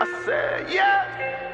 I said, yeah.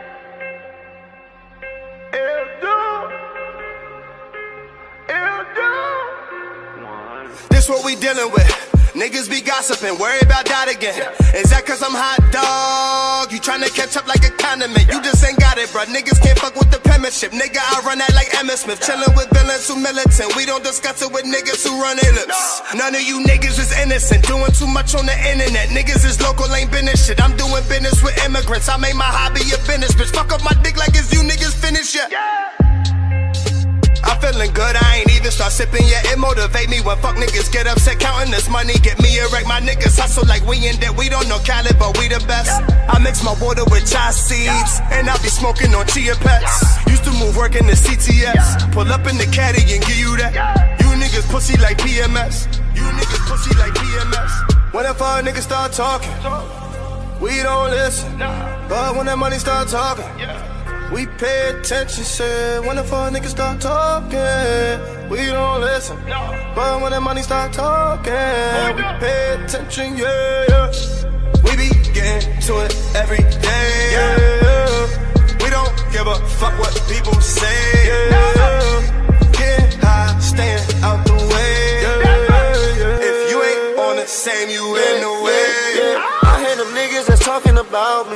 This what we dealing with. Niggas be gossiping, worry about that again. Is that cause I'm hot dog? You tryna catch up like a condiment. You just ain't got it, bruh. Niggas can't fuck with the penmanship. Nigga, I run that like Emmitt Smith. Chillin' with villains who militant. We don't discuss it with niggas who run their lips. None of you niggas is innocent. Doing too much on the internet. Niggas is local, ain't business shit. I'm doing business with immigrants. I made my hobby a business, bitch. Fuck up my dick like it's you niggas finished yet. I'm feeling good, I ain't even start sipping yet. It motivate me when fuck niggas get upset. Counting this money, get me a wreck. My niggas hustle like we in debt. We don't know Cali, but we the best. I mix my water with chai seeds, and I be smoking on chia pets. Used to move work in the CTS. Pull up in the caddy and give you that. You niggas pussy like PMS. You niggas pussy like PMS. When if our niggas start talking, we don't listen. But when that money start talking, we pay attention, shit. When the fuck niggas start talking, we don't listen. But when the money start talking, we pay attention, yeah. We be getting to it every day, yeah. We don't give a fuck what people say, yeah. Getting high, staying out the way, yeah. If you ain't on the same, you in the way. I hear them niggas that's talking about me.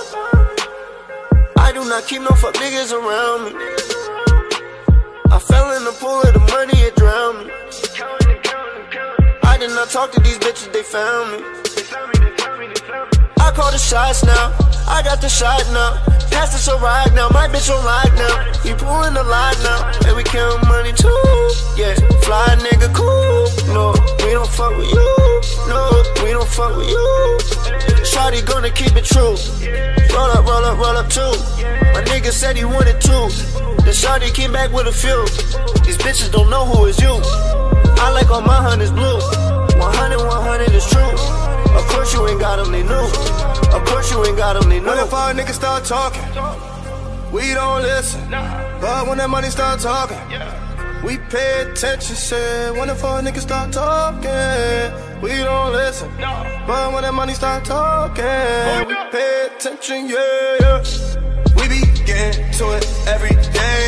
I do not keep no fuck niggas around me. I fell in the pool of the money, it drowned me. I did not talk to these bitches, they found me. I call the shots now, I got the shot now. Pass this a ride now, my bitch on lock now. We pulling the lot now, and we count money too. Yeah, fly nigga cool. No, we don't fuck with you. No, we don't fuck with you. Shawty gonna keep it true. Roll up, roll up, roll up too. My nigga said he wanted two. Then Shawty came back with a few. These bitches don't know who is you. I like all my hunters blue. 100, 100 is true. Of course you ain't got them, they knew. Of course you ain't got them, they knew. When if our niggas start talking, we don't listen. But when that money start talking, we pay attention, shit. When if our niggas start talking, we don't listen. But when that money start talking, we pay attention, yeah. We be getting to it every day,